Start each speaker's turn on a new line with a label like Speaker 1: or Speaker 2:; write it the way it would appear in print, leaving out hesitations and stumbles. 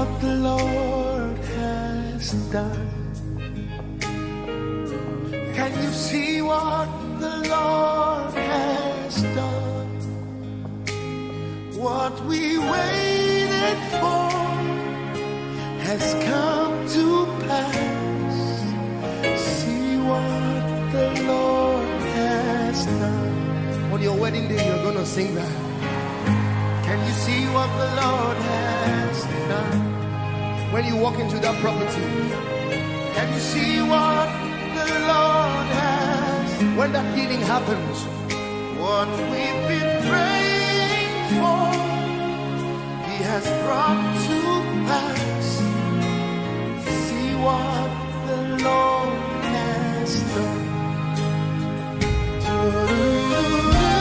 Speaker 1: what the Lord has done? Can you see what the Lord has done? What we waited for has come to pass. See what the Lord has done. On your wedding day, you're gonna sing that. Can you see what the Lord has done? When you walk into that property, can you see what the Lord has? When that healing happens, what we've been praying for, He has brought to pass. See what the Lord has done.